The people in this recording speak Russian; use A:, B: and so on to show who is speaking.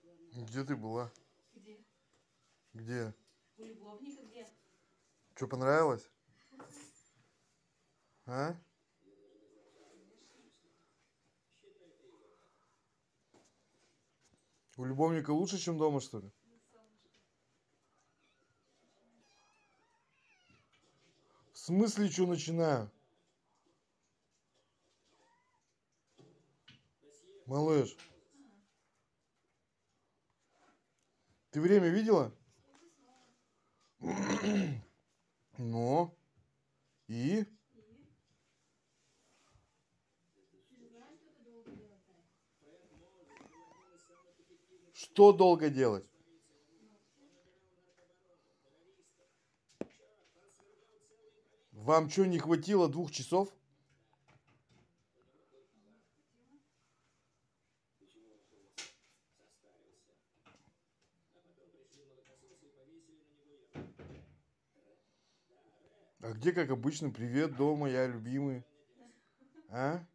A: Где ты была?
B: Где?
A: Где?
B: У любовника где?
A: Что, понравилось? А? У любовника лучше, чем дома, что ли? В смысле, что начинаю? Малыш, ты время видела? Ну? И? Что долго делать? Вам что, не хватило 2 часов? А где, как обычно, привет, дома, я любимый? А?